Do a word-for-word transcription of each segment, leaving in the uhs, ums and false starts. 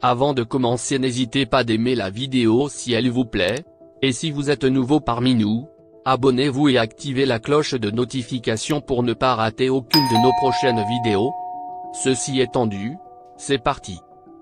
Avant de commencer, n'hésitez pas d'aimer la vidéo si elle vous plaît, et si vous êtes nouveau parmi nous, abonnez-vous et activez la cloche de notification pour ne pas rater aucune de nos prochaines vidéos. Ceci étant dit, c'est parti.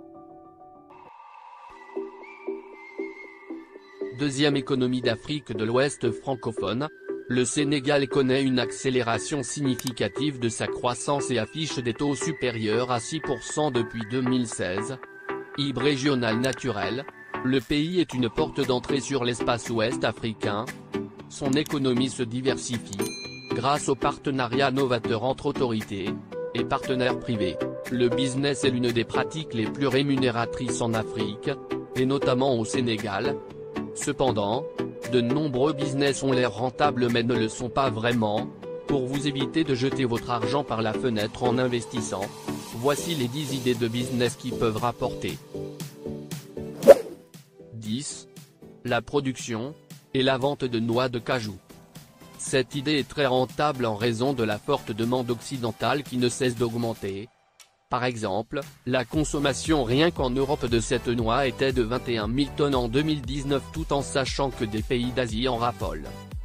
Deuxième économie d'Afrique de l'Ouest francophone, le Sénégal connaît une accélération significative de sa croissance et affiche des taux supérieurs à six pour cent depuis deux mille seize. Hub régional naturel, le pays est une porte d'entrée sur l'espace ouest africain. Son économie se diversifie, grâce aux partenariats novateurs entre autorités et partenaires privés. Le business est l'une des pratiques les plus rémunératrices en Afrique, et notamment au Sénégal. Cependant, de nombreux business ont l'air rentables mais ne le sont pas vraiment. Pour vous éviter de jeter votre argent par la fenêtre en investissant, voici les dix idées de business qui peuvent rapporter. dix. La production et la vente de noix de cajou. Cette idée est très rentable en raison de la forte demande occidentale qui ne cesse d'augmenter. Par exemple, la consommation rien qu'en Europe de cette noix était de vingt et un mille tonnes en deux mille dix-neuf, tout en sachant que des pays d'Asie en raffolent.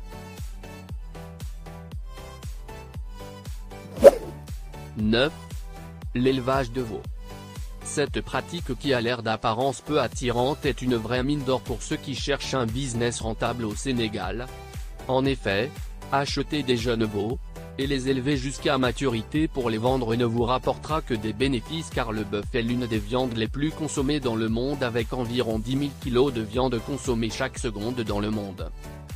neuf. L'élevage de veaux. Cette pratique qui a l'air d'apparence peu attirante est une vraie mine d'or pour ceux qui cherchent un business rentable au Sénégal. En effet, acheter des jeunes veaux et les élever jusqu'à maturité pour les vendre ne vous rapportera que des bénéfices, car le bœuf est l'une des viandes les plus consommées dans le monde, avec environ dix mille kilos de viande consommée chaque seconde dans le monde.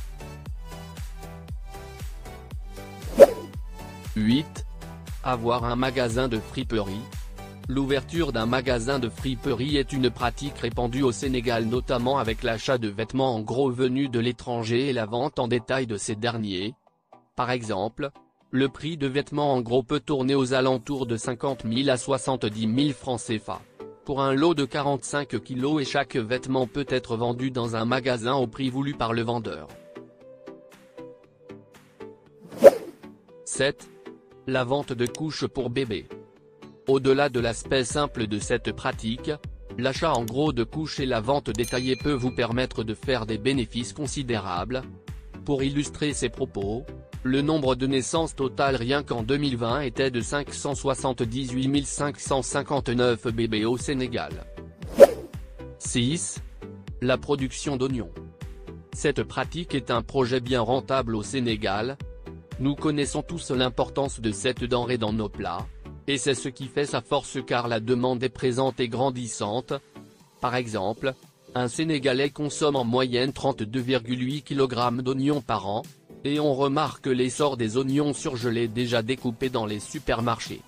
huit. Avoir un magasin de friperie. L'ouverture d'un magasin de friperie est une pratique répandue au Sénégal, notamment avec l'achat de vêtements en gros venus de l'étranger et la vente en détail de ces derniers. Par exemple, le prix de vêtements en gros peut tourner aux alentours de cinquante mille à soixante-dix mille francs C F A, pour un lot de quarante-cinq kilos, et chaque vêtement peut être vendu dans un magasin au prix voulu par le vendeur. sept. La vente de couches pour bébés. Au-delà de l'aspect simple de cette pratique, l'achat en gros de couches et la vente détaillée peut vous permettre de faire des bénéfices considérables. Pour illustrer ces propos, le nombre de naissances totales rien qu'en deux mille vingt était de cinq cent soixante-dix-huit mille cinq cent cinquante-neuf bébés au Sénégal. six. La production d'oignons. Cette pratique est un projet bien rentable au Sénégal. Nous connaissons tous l'importance de cette denrée dans nos plats, et c'est ce qui fait sa force, car la demande est présente et grandissante. Par exemple, un Sénégalais consomme en moyenne trente-deux virgule huit kilogrammes d'oignons par an, et on remarque l'essor des oignons surgelés déjà découpés dans les supermarchés.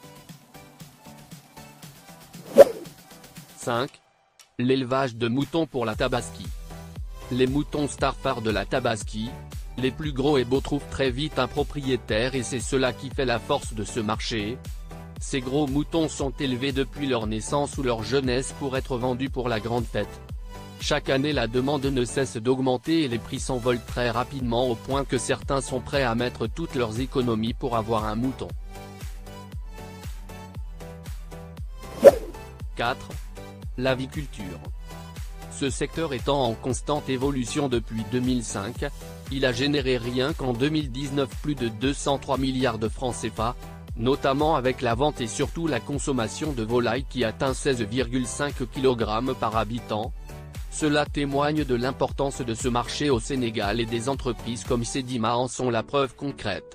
cinq. L'élevage de moutons pour la Tabaski. Les moutons stars phares de la Tabaski, les plus gros et beaux, trouvent très vite un propriétaire, et c'est cela qui fait la force de ce marché. Ces gros moutons sont élevés depuis leur naissance ou leur jeunesse pour être vendus pour la grande fête. Chaque année, la demande ne cesse d'augmenter et les prix s'envolent très rapidement, au point que certains sont prêts à mettre toutes leurs économies pour avoir un mouton. quatre. L'aviculture. Ce secteur étant en constante évolution depuis deux mille cinq, il a généré rien qu'en deux mille dix-neuf plus de deux cent trois milliards de francs C F A, notamment avec la vente et surtout la consommation de volailles qui atteint seize virgule cinq kilogrammes par habitant. Cela témoigne de l'importance de ce marché au Sénégal, et des entreprises comme Sedima en sont la preuve concrète.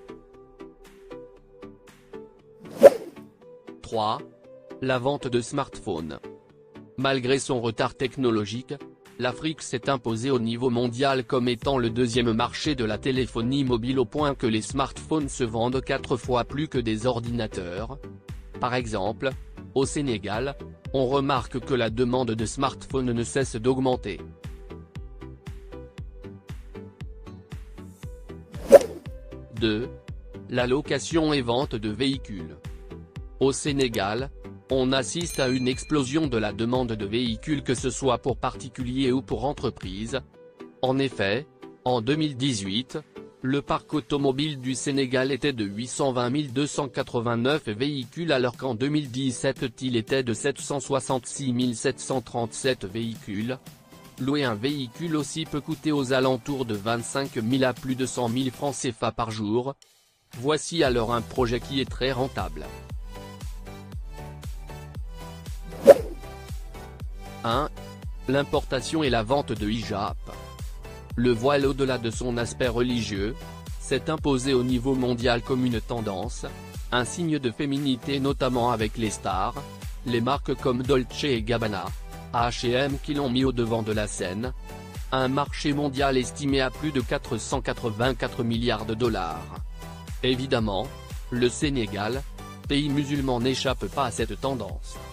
trois. La vente de smartphones. Malgré son retard technologique, l'Afrique s'est imposée au niveau mondial comme étant le deuxième marché de la téléphonie mobile, au point que les smartphones se vendent quatre fois plus que des ordinateurs. Par exemple, au Sénégal, on remarque que la demande de smartphones ne cesse d'augmenter. deux. La location et vente de véhicules. Au Sénégal, on assiste à une explosion de la demande de véhicules, que ce soit pour particuliers ou pour entreprises. En effet, en deux mille dix-huit, Le parc automobile du Sénégal était de huit cent vingt mille deux cent quatre-vingt-neuf véhicules alors qu'en deux mille dix-sept il était de sept cent soixante-six mille sept cent trente-sept véhicules. Louer un véhicule aussi peut coûter aux alentours de vingt-cinq mille à plus de cent mille francs C F A par jour. Voici alors un projet qui est très rentable. un. L'importation et la vente de hijab. Le voile, au-delà de son aspect religieux, s'est imposé au niveau mondial comme une tendance, un signe de féminité notamment avec les stars, les marques comme Dolce et Gabbana, H et M qui l'ont mis au devant de la scène. Un marché mondial estimé à plus de quatre cent quatre-vingt-quatre milliards de dollars. Évidemment, le Sénégal, pays musulman, n'échappe pas à cette tendance.